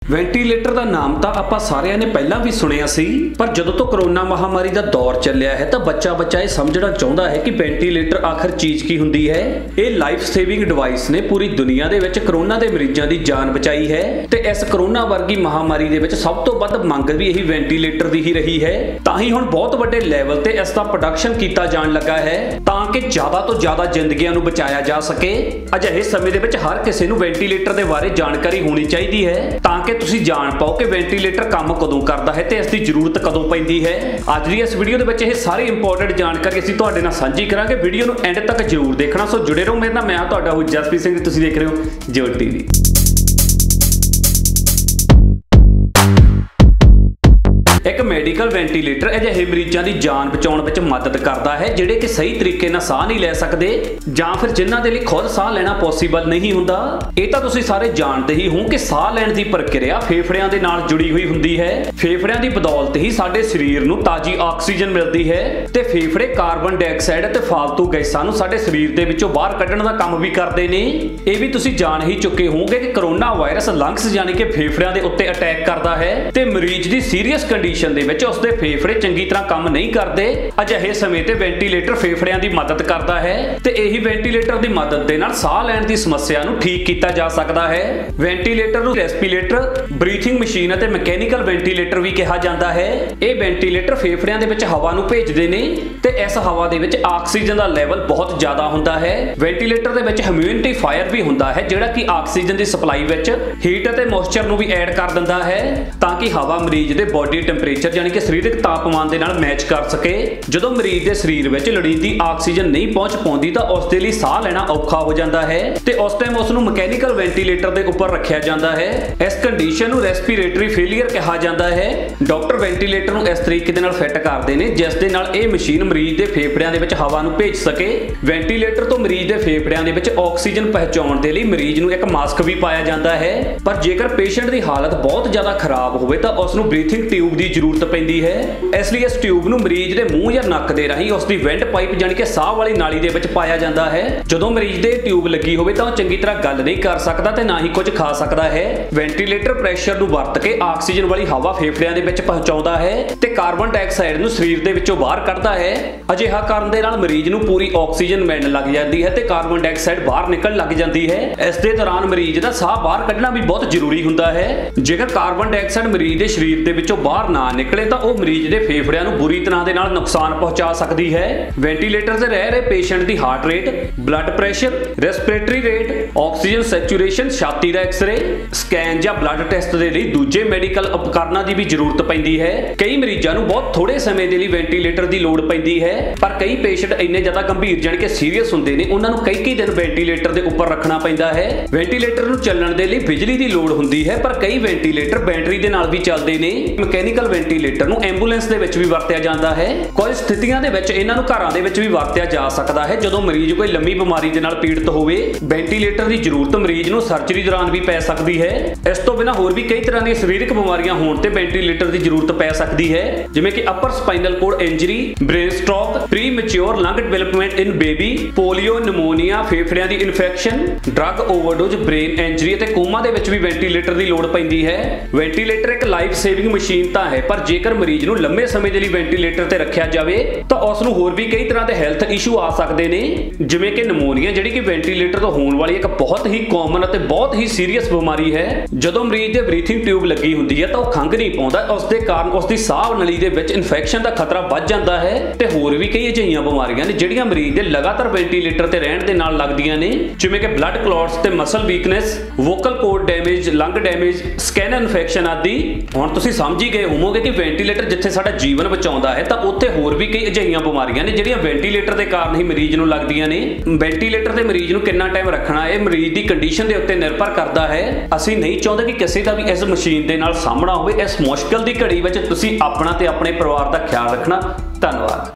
Ventilator ਦਾ ਨਾਮ ਤਾਂ ਆਪਾਂ ਸਾਰਿਆਂ ਨੇ ਪਹਿਲਾਂ ਵੀ ਸੁਣਿਆ ਸੀ, ਪਰ ਜਦੋਂ ਤੋਂ ਕਰੋਨਾ ਮਹਾਮਾਰੀ ਦਾ ਦੌਰ ਚੱਲਿਆ ਹੈ ਤਾਂ ਬੱਚਾ ਇਹ ਸਮਝਣਾ ਚਾਹੁੰਦਾ ਹੈ ਕਿ ਵੈਂਟੀਲੇਟਰ ਆਖਰ ਚੀਜ਼ ਕੀ ਹੁੰਦੀ ਹੈ। ਇਹ ਲਾਈਫ ਸੇਵਿੰਗ ਡਿਵਾਈਸ ਨੇ ਪੂਰੀ ਦੁਨੀਆ ਦੇ ਵਿੱਚ ਕਰੋਨਾ ਦੇ ਮਰੀਜ਼ਾਂ ਦੀ ਜਾਨ ਬਚਾਈ ਹੈ ਤੇ ਇਸ ਕਰੋਨਾ ਵਰਗੀ ਮਹਾਮਾਰੀ ਦੇ ਵਿੱਚ ਸਭ ਤੋਂ ਵੱਧ ਮੰਗ ਵੀ ਇਹੀ ਵੈਂਟੀਲੇਟਰ ਦੀ ਹੀ ਰਹੀ ਹੈ। ਤਾਂ ਹੀ ਹੁਣ ਬਹੁਤ ਵੱਡੇ ਲੈਵਲ ਤੇ ਇਸ ਦਾ ਪ੍ਰੋਡਕਸ਼ਨ ਕੀਤਾ ਜਾਣ ਲੱਗਾ ਹੈ ਤਾਂ ਕਿ ਜ਼ਿਆਦਾ ਤੋਂ ਜ਼ਿਆਦਾ ਜ਼ਿੰਦਗੀਆਂ ਨੂੰ ਬਚਾਇਆ ਜਾ ਸਕੇ। ਅਜਿਹੇ ਸਮੇਂ ਦੇ ਵਿੱਚ ਹਰ ਕਿਸੇ ਨੂੰ ਵੈਂਟੀਲੇਟਰ ਦੇ ਬਾਰੇ ਜਾਣਕਾਰੀ ਹੋਣੀ ਚਾਹੀਦੀ ਹੈ ਤਾਂ ਕਿ ਤੁਸੀਂ ਜਾਣ ਪਾਓ ਕਿ ਵੈਂਟੀਲੇਟਰ ਕੰਮ ਕਦੋਂ ਕਰਦਾ ਹੈ ਤੇ ਇਸ ਦੀ ਜ਼ਰੂਰਤ ਕਦੋਂ ਪੈਂਦੀ ਹੈ। ਅੱਜ ਦੀ ਇਸ ਵੀਡੀਓ ਦੇ ਵਿੱਚ ਇਹ ਸਾਰੀ ਇੰਪੋਰਟੈਂਟ ਜਾਣਕਾਰੀ ਅਸੀਂ ਤੁਹਾਡੇ ਨਾਲ ਸਾਂਝੀ ਕਰਾਂਗੇ। ਵੀਡੀਓ ਨੂੰ ਐਂਡ ਤੱਕ ਜ਼ਰੂਰ ਦੇਖਣਾ, ਸੋ ਜੁੜੇ ਰਹੋ ਮੇਰੇ ਨਾਲ। ਮੈਂ ਤੁਹਾਡਾ ਹੋst ਜਸਪ੍ਰੀਤ ਸਿੰਘ, ਤੁਸੀਂ ਦੇਖ ਰਹੇ ਹੋ ਜੋਤ ਟੀਵੀ। ਇੱਕ ਮੈਡੀਕਲ ਵੈਂਟੀਲੇਟਰ ਅਜਿਹੇ ਮਰੀਜ਼ਾਂ ਦੀ ਜਾਨ ਬਚਾਉਣ ਵਿੱਚ ਮਦਦ ਕਰਦਾ ਹੈ ਜਿਹੜੇ ਕਿ ਸਹੀ ਤਰੀਕੇ ਨਾਲ ਸਾਹ ਨਹੀਂ ਲੈ ਸਕਦੇ ਜਾਂ ਫਿਰ ਜਿਨ੍ਹਾਂ ਦੇ ਲਈ ਖੁਦ ਸਾਹ ਲੈਣਾ ਪੋਸੀਬਲ ਨਹੀਂ ਹੁੰਦਾ। ਇਹ ਤਾਂ ਤੁਸੀਂ ਸਾਰੇ ਜਾਣਦੇ ਹੀ ਹੋ ਕਿ ਸਾਹ ਲੈਣ ਦੀ ਪ੍ਰਕਿਰਿਆ ਫੇਫੜਿਆਂ ਦੇ ਨਾਲ ਜੁੜੀ ਹੋਈ ਹੁੰਦੀ ਹੈ। ਫੇਫੜਿਆਂ ਦੀ ਬਦੌਲਤ ਹੀ ਸਾਡੇ ਸਰੀਰ ਨੂੰ ਤਾਜ਼ੀ ਆਕਸੀਜਨ ਮਿਲਦੀ ਹੈ ਤੇ ਫੇਫੜੇ ਕਾਰਬਨ ਡਾਈਆਕਸਾਈਡ ਤੇ ਫਾਲਤੂ ਗੈਸਾਂ ਨੂੰ ਸਾਡੇ ਸਰੀਰ ਦੇ ਵਿੱਚੋਂ ਬਾਹਰ ਕੱਢਣ ਦਾ ਕੰਮ ਵੀ ਕਰਦੇ ਨੇ। ਇਹ ਵੀ ਤੁਸੀਂ ਜਾਣ ਹੀ ਚੁੱਕੇ ਹੋਵੋਗੇ ਕਿ ਕਰੋਨਾ ਵਾਇਰਸ ਲੰਗਸ ਯਾਨੀ ਕਿ ਫੇਫੜਿਆਂ ਦੇ ਉੱਤੇ ਅਟੈਕ ਕਰਦਾ ਹੈ ਤੇ ਮਰੀਜ਼ ਦੀ ਸੀਰੀਅਸ ਕੰਡੀਸ਼ਨ ਦੇ ਵਿੱਚ ਉਸਦੇ ਫੇਫੜੇ ਚੰਗੀ ਤਰ੍ਹਾਂ ਕੰਮ ਨਹੀਂ ਕਰਦੇ। ਅਜਿਹੇ ਸਮੇਂ ਤੇ ਵੈਂਟੀਲੇਟਰ ਫੇਫੜਿਆਂ ਦੀ ਮਦਦ ਕਰਦਾ ਹੈ ਤੇ ਇਹੀ ਵੈਂਟੀਲੇਟਰ ਦੀ ਮਦਦ ਦੇ ਨਾਲ ਸਾਹ ਲੈਣ ਦੀ ਸਮੱਸਿਆ ਨੂੰ ਠੀਕ ਕੀਤਾ ਜਾ ਸਕਦਾ ਹੈ। ਵੈਂਟੀਲੇਟਰ ਨੂੰ ਰੈਸਪੀਰੇਟਰ, ਬਰੀਥਿੰਗ ਮਸ਼ੀਨ ਅਤੇ ਮਕੈਨੀਕਲ ਵੈਂਟੀਲੇਟਰ ਵੀ ਕਿਹਾ ਜਾਂਦਾ ਹੈ। ਇਹ ਵੈਂਟੀਲੇਟਰ ਫੇਫੜਿਆਂ ਦੇ ਵਿੱਚ ਹਵਾ ਨੂੰ ਭੇਜਦੇ ਨੇ ਤੇ ਇਸ ਹਵਾ ਦੇ ਵਿੱਚ ਆਕਸੀਜਨ ਦਾ ਲੈਵਲ ਬਹੁਤ ਜ਼ਿਆਦਾ ਹੁੰਦਾ ਹੈ। ਵੈਂਟੀਲੇਟਰ ਦੇ ਵਿੱਚ ਹਿਊਮਿਡਿਫਾਇਰ ਵੀ ਹੁੰਦਾ ਹੈ ਜਿਹੜਾ ਕਿ ਆਕਸੀਜਨ ਦੀ ਸਪਲਾਈ ਵਿੱਚ ਹੀਟ ਅਤੇ ਮੋਇਸਚਰ ਨੂੰ ਵੀ ਐਡ ਕਰ ਦਿੰਦਾ ਹੈ ਤਾਂ ਕਿ ਹਵਾ ਮਰੀਜ਼ ਦੇ ਬੋਡੀ ਟੈਂਪਰੇਚਰ ਯਾਨੀ ਕਿ ਸਰੀਰਕ ਤਾਪਮਾਨ ਦੇ ਨਾਲ ਮੈਚ ਕਰ ਸਕੇ। ਜਦੋਂ ਮਰੀਜ਼ ਦੇ ਸਰੀਰ ਵਿੱਚ ਲੋੜੀਂਦੀ ਆਕਸੀਜਨ ਨਹੀਂ ਪਹੁੰਚ ਪਾਉਂਦੀ ਤਾਂ ਉਸ ਦੇ ਲਈ ਸਾਹ ਲੈਣਾ ਔਖਾ ਹੋ ਜਾਂਦਾ ਹੈ ਤੇ ਉਸ ਟਾਈਮ ਉਸ ਨੂੰ ਮਕੈਨੀਕਲ ਵੈਂਟੀਲੇਟਰ ਦੇ ਉੱਪਰ ਰੱਖਿਆ ਜਾਂਦਾ ਹੈ। ਇਸ ਕੰਡੀਸ਼ਨ ਨੂੰ ਰੈਸਪੀਰੇਟਰੀ ਫੇਲਿਅਰ ਕਿਹਾ ਜਾਂਦਾ ਹੈ। ਡਾਕਟਰ ਵੈਂਟੀਲੇਟਰ ਨੂੰ ਇਸ ਤਰੀਕੇ ਦੇ ਨਾਲ ਫਿੱਟ ਕਰਦੇ ਨੇ ਜਿਸ ਦੇ ਨਾਲ ਇਹ ਮਸ਼ੀਨ ਮਰੀਜ਼ ਦੇ ਫੇਫੜਿਆਂ ਦੇ ਵਿੱਚ ਹਵਾ ਨੂੰ ਭੇਜ ਸਕੇ। ਵੈਂਟੀਲੇਟਰ ਤੋਂ ਮਰੀਜ਼ ਦੇ ਫੇਫੜਿਆਂ ਦੇ ਵਿੱਚ ਆਕਸੀਜਨ ਪਹੁੰਚਾਉਣ ਦੇ ਲਈ ਮਰੀਜ਼ ਨੂੰ ਇੱਕ ਮਾਸਕ ਵੀ ਪਾਇਆ ਜਾਂਦਾ ਹੈ। ਪਰ ਜੇਕਰ ਪੇਸ਼ੈਂਟ ਦੀ ਹਾਲਤ ਬਹੁਤ ਜ਼ਿਆਦਾ ਖਰਾਬ ਹੋਵੇ ਤਾਂ ਉਸ ਨੂੰ ਬਰੀਥਿੰਗ ਟਿਊਬ ਦੀ ਜ਼ਰੂਰਤ ਪੈਂਦੀ ਹੈ। ਇਸ ਲਈ ਇਸ ਟਿਊਬ ਨੂੰ ਮਰੀਜ਼ ਦੇ ਮੂੰਹ ਜਾਂ ਨੱਕ ਦੇ ਰਾਹੀਂ ਉਸ ਦੀ ਵੈਂਟ ਪਾਈਪ ਯਾਨੀ ਕਿ ਸਾਹ ਵਾਲੀ ਨਾਲੀ ਦੇ ਵਿੱਚ ਪਾਇਆ ਜਾਂਦਾ ਹੈ। ਜਦੋਂ ਮਰੀਜ਼ ਦੇ ਟਿਊਬ ਲੱਗੀ ਹੋਵੇ ਤਾਂ ਉਹ ਚੰਗੀ ਤਰ੍ਹਾਂ ਗੱਲ ਨਹੀਂ ਕਰ ਸਕਦਾ ਤੇ ਨਾ ਹੀ ਕੁਝ ਖਾ ਸਕਦਾ ਹੈ। ਵੈਂਟੀਲੇਟਰ ਪ੍ਰੈਸ਼ਰ ਨੂੰ ਵਰਤ ਕੇ ਆਕਸੀਜਨ ਵਾਲੀ ਹਵਾ ਫੇਫੜਿਆਂ ਦੇ ਵਿੱਚ ਪਹੁੰਚਾਉਂਦਾ ਹੈ ਤੇ ਕਾਰਬਨ ਡਾਈਆਕਸਾਈਡ ਨੂੰ ਸਰੀਰ ਦੇ ਵਿੱਚੋਂ ਬਾਹਰ ਕੱਢਦਾ ਹੈ। ਅਜਿਹਾ ਕਰਨ ਦੇ ਨਾਲ ਮਰੀਜ਼ ਨੂੰ ਪੂਰੀ ਆਕਸੀਜਨ ਮਿਲਣ ਲੱਗ ਜਾਂਦੀ ਹੈ ਤੇ ਕਾਰਬਨ ਡਾਈਆਕਸਾਈਡ ਬਾਹਰ ਨਿਕਲਣ ਲੱਗ ਜਾਂਦੀ ਹੈ। ਇਸ ਦੇ ਦੌਰਾਨ ਮਰੀਜ਼ ਦਾ ਸਾਹ ਬਾਹਰ ਕੱਢਣਾ ਵੀ ਬਹੁਤ ਜ਼ਰੂਰੀ ਹੁੰਦਾ ਹੈ। ਜੇਕਰ ਕਾਰਬਨ ਡਾਈਆਕਸਾਈਡ ਮਰੀਜ਼ ਦੇ ਸਰੀਰ ਦੇ ਵਿੱਚੋਂ ਬਾਹਰ ਨਾ ਨਿਕਲੇ ਤਾਂ ਉਹ ਮਰੀਜ਼ ਦੇ ਫੇਫੜਿਆਂ ਨੂੰ ਬੁਰੀ ਤਰ੍ਹਾਂ ਦੇ ਨਾਲ ਨੁਕਸਾਨ ਪਹੁੰਚਾ ਸਕਦੀ ਹੈ। ਵੈਂਟੀਲੇਟਰ ਤੇ ਰਹਿ ਰਹੇ ਪੇਸ਼ੈਂਟ ਦੀ heart rate, blood pressure, respiratory rate, oxygen saturation, ਛਾਤੀ ਦਾ ਐਕਸ-ਰੇ, ਸਕੈਨ ਜਾਂ ਬਲੱਡ ਟੈਸਟ ਦੇ ਲਈ ਦੂਜੇ ਮੈਡੀਕਲ ਉਪਕਰਨਾਂ ਦੀ ਵੀ ਜ਼ਰੂਰਤ ਪੈਂਦੀ ਹੈ। ਕਈ ਮਰੀਜ਼ਾਂ ਨੂੰ ਬਹੁਤ ਥੋੜੇ ਸਮੇਂ ਦੇ ਲਈ ਵੈਂਟੀਲੇਟਰ ਦੀ ਲੋੜ ਪੈਂਦੀ ਹੈ ਪਰ ਕਈ ਪੇਸ਼ੈਂਟ ਇੰਨੇ ਜ਼ਿਆਦਾ ਗੰਭੀਰ ਜਾਣੀ ਕਿ ਸੀਰੀਅਸ ਹੁੰਦੇ ਨੇ ਉਹਨਾਂ ਨੂੰ ਕਈ ਦਿਨ ਵੈਂਟੀਲੇਟਰ ਦੇ ਉੱਪਰ ਰੱਖਣਾ ਪੈਂਦਾ ਹੈ। ਵੈਂਟੀਲੇਟਰ ਨੂੰ ਚੱਲਣ ਦੇ ਲਈ ਬਿਜਲੀ ਦੀ ਲੋੜ ਹੁੰਦੀ ਹੈ ਪਰ ਕਈ ਵੈਂਟੀਲੇਟਰ ਬੈਟਰੀ ਦੇ ਨਾਲ ਵੀ ਚੱਲਦੇ ਨੇ। ਮਕੈਨੀਕਲ ਵੈਂਟੀਲੇਟਰ ਨੂੰ ਐਂਬੂਲੈਂਸ ਦੇ ਵਿੱਚ ਵੀ ਵਰਤਿਆ ਜਾਂਦਾ ਹੈ। ਕੁਝ ਸਥਿਤੀਆਂ ਦੇ ਵਿੱਚ ਇਹਨਾਂ ਨੂੰ ਘਰਾਂ ਦੇ ਵਿੱਚ ਵੀ ਵਰਤਿਆ ਜਾ ਸਕਦਾ ਹੈ ਜਦੋਂ ਮਰੀਜ਼ ਕੋਈ ਲੰਮੀ ਬਿਮਾਰੀ ਦੇ ਨਾਲ ਪੀੜਤ ਹੋਵੇ। ਵੈਂਟੀਲੇਟਰ ਦੀ ਜ਼ਰੂਰਤ ਮਰੀਜ਼ ਨੂੰ ਸਰਜਰੀ ਦੌਰਾਨ ਵੀ ਪੈ ਸਕਦੀ ਹੈ। ਇਸ ਤੋਂ ਬਿਨਾਂ ਹੋਰ ਵੀ ਕਈ ਤਰ੍ਹਾਂ ਦੀਆਂ ਸਰੀਰਕ ਬਿਮਾਰੀਆਂ ਹੋਣ ਤੇ ਵੈਂਟੀਲੇਟਰ ਦੀ ਜ਼ਰੂਰਤ ਪੈ ਸਕਦੀ ਹੈ ਜਿਵੇਂ ਕਿ upper spinal cord injury, brain stroke, premature lung development in baby, polio, pneumonia, ਫੇਫੜਿਆਂ ਦੀ infection, drug overdose, brain injury ਅਤੇ ਕੋਮਾ ਦੇ ਵਿੱਚ ਵੀ ਵੈਂਟੀਲੇਟਰ ਦੀ ਲੋੜ ਪੈਂਦੀ ਹੈ। ਵੈਂਟੀਲੇਟਰ ਇੱਕ ਲਾਈਫ ਸੇਵਿੰਗ ਮਸ਼ੀਨ ਤਾਂ ਹੈ ਪਰ ਜੇਕਰ ਮਰੀਜ਼ ਨੂੰ ਲੰਮੇ ਸਮੇਂ ਦੇ ਲਈ ਵੈਂਟੀਲੇਟਰ ਤੇ ਰੱਖਿਆ ਜਾਵੇ ਤਾਂ ਉਸ ਨੂੰ ਹੋਰ ਵੀ ਕਈ ਤਰ੍ਹਾਂ ਦੇ ਹੈਲਥ ਇਸ਼ੂ ਆ ਸਕਦੇ ਨੇ ਜਿਵੇਂ ਕਿ ਨਿਮੋਨੀਆ ਜਿਹੜੀ ਕਿ ਵੈਂਟੀਲੇਟਰ ਤੋਂ ਹੋਣ ਵਾਲੀ ਇੱਕ ਬਹੁਤ ਹੀ ਕਾਮਨ ਅਤੇ ਬਹੁਤ ਹੀ ਸੀਰੀਅਸ ਬਿਮਾਰੀ ਹੈ। ਜਦੋਂ ਮਰੀਜ਼ ਦੇ ਬਰੀਥਿੰਗ ਟਿਊਬ ਲੱਗੀ ਹੁੰਦੀ ਹੈ ਤਾਂ ਉਹ ਖੰਘ ਨਹੀਂ ਪਾਉਂਦਾ, ਉਸ ਦੇ ਕਾਰਨ ਉਸ ਦੀ ਸਾਹ ਨਲੀ ਦੇ ਵਿੱਚ ਇਨਫੈਕਸ਼ਨ ਦਾ ਖਤਰਾ ਵੱਧ ਜਾਂਦਾ ਹੈ ਤੇ ਹੋਰ ਵੀ ਕਈ ਅਜਿਹੀਆਂ ਬਿਮਾਰੀਆਂ ਨੇ ਜਿਹੜੀਆਂ ਮਰੀਜ਼ ਦੇ ਲਗਾਤਾਰ ਵੈਂਟੀਲੇਟਰ ਤੇ ਰਹਿਣ ਦੇ ਨਾਲ ਲੱਗਦੀਆਂ ਨੇ ਜਿਵੇਂ ਕਿ ਬਲੱਡ ਕਲੌਟਸ ਤੇ muscle weakness, vocal cord damage, lung damage, skin infection ਆਦਿ। ਹੁਣ ਤੁਸੀਂ ਸਮਝ ਹੀ ਗਏ ਹੋਵੋਗੇ ਕਿ ਵੈਂਟੀਲੇਟਰ ਜਿੱਥੇ ਸਾਡਾ ਜੀਵਨ ਬਚਾਉਂਦਾ ਹੈ ਤਾਂ ਉੱਥੇ ਹੋਰ ਵੀ ਕਈ ਅਜਿਹੀਆਂ ਬਿਮਾਰੀਆਂ ਨੇ ਜਿਹੜੀਆਂ ਵੈਂਟੀਲੇਟਰ ਦੇ ਕਾਰਨ ਹੀ ਮਰੀਜ਼ ਨੂੰ ਲੱਗਦੀਆਂ ਨੇ। ਵੈਂਟੀਲੇਟਰ ਤੇ ਮਰੀਜ਼ ਨੂੰ ਕਿੰਨਾ ਟਾਈਮ ਰੱਖਣਾ ਇਹ ਮਰੀਜ਼ ਦੀ ਕੰਡੀਸ਼ਨ ਦੇ ਉੱਤੇ ਨਿਰਭਰ ਕਰਦਾ ਹੈ। ਅਸੀਂ ਨਹੀਂ ਚਾਹੁੰਦੇ ਕਿ ਕਿਸੇ ਦਾ ਵੀ ਇਸ ਮਸ਼ੀਨ ਦੇ ਨਾਲ ਸਾਹਮਣਾ ਹੋਵੇ। ਇਸ ਮੁਸ਼ਕਲ ਦੀ ਘੜੀ ਵਿੱਚ ਤੁਸੀਂ ਆਪਣਾ ਤੇ ਆਪਣੇ ਪਰਿਵਾਰ ਦਾ ਖਿਆਲ ਰੱਖਣਾ। ਧੰਨਵਾਦ।